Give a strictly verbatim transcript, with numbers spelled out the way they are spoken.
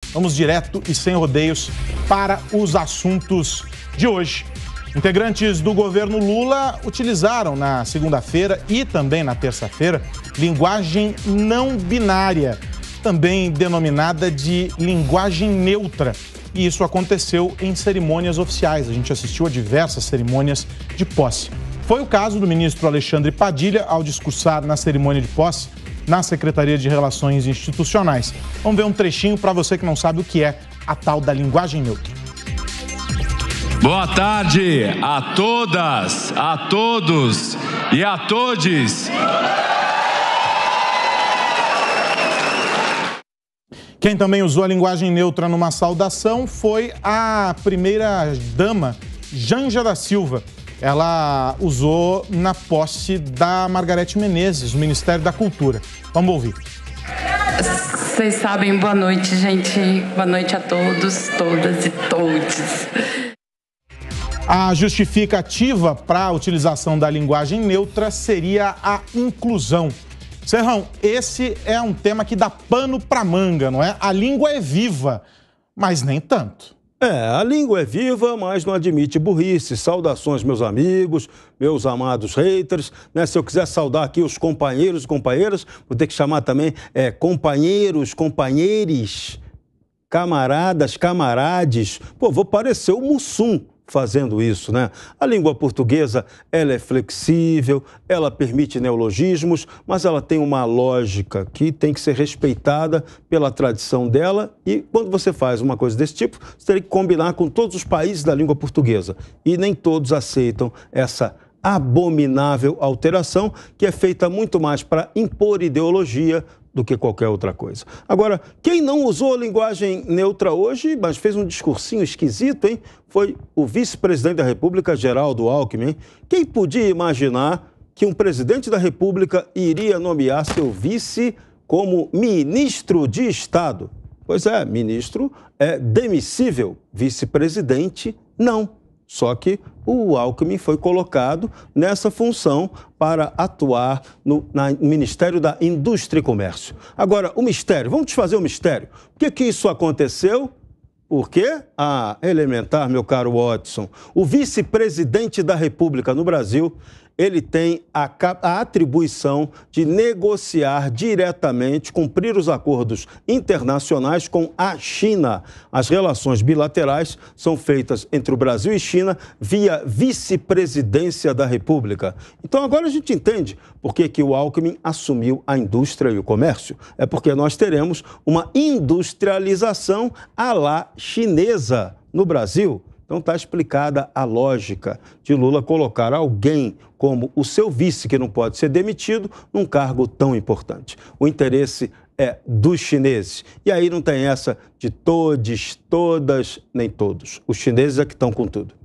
Vamos direto e sem rodeios para os assuntos de hoje. Integrantes do governo Lula utilizaram na segunda-feira e também na terça-feira linguagem não binária, também denominada de linguagem neutra. E isso aconteceu em cerimônias oficiais. A gente assistiu a diversas cerimônias de posse. Foi o caso do ministro Alexandre Padilha ao discursar na cerimônia de posse na Secretaria de Relações Institucionais. Vamos ver um trechinho para você que não sabe o que é a tal da linguagem neutra. Boa tarde a todas, a todos e a todes. Quem também usou a linguagem neutra numa saudação foi a primeira-dama, Janja da Silva. Ela usou na posse da Margarete Menezes, no Ministério da Cultura. Vamos ouvir. Vocês sabem, boa noite, gente. Boa noite a todos, todas e todes. A justificativa para a utilização da linguagem neutra seria a inclusão. Serrão, esse é um tema que dá pano para manga, não é? A língua é viva, mas nem tanto. É, a língua é viva, mas não admite burrice. Saudações, meus amigos, meus amados haters. Né? Se eu quiser saudar aqui os companheiros e companheiras, vou ter que chamar também é, companheiros, companheiros, camaradas, camarades. Pô, vou parecer o Mussum fazendo isso, né? A língua portuguesa, ela é flexível, ela permite neologismos, mas ela tem uma lógica que tem que ser respeitada pela tradição dela e quando você faz uma coisa desse tipo, você tem que combinar com todos os países da língua portuguesa e nem todos aceitam essa abominável alteração que é feita muito mais para impor ideologia do que qualquer outra coisa. Agora, quem não usou a linguagem neutra hoje, mas fez um discursinho esquisito, hein? Foi o vice-presidente da República, Geraldo Alckmin. Hein? Quem podia imaginar que um presidente da República iria nomear seu vice como ministro de Estado? Pois é, ministro é demissível, vice-presidente não. Só que o Alckmin foi colocado nessa função para atuar no, na, no Ministério da Indústria e Comércio. Agora, o mistério, vamos desfazer o mistério. Por que que isso aconteceu? Por quê? Ah, elementar, meu caro Watson. O vice-presidente da República no Brasil, ele tem a, a atribuição de negociar diretamente, cumprir os acordos internacionais com a China. As relações bilaterais são feitas entre o Brasil e China via vice-presidência da República. Então agora a gente entende por que que o Alckmin assumiu a indústria e o comércio. É porque nós teremos uma industrialização à la chinesa no Brasil. Então está explicada a lógica de Lula colocar alguém como o seu vice, que não pode ser demitido, num cargo tão importante. O interesse é dos chineses. E aí não tem essa de todes, todas, nem todos. Os chineses é que estão com tudo.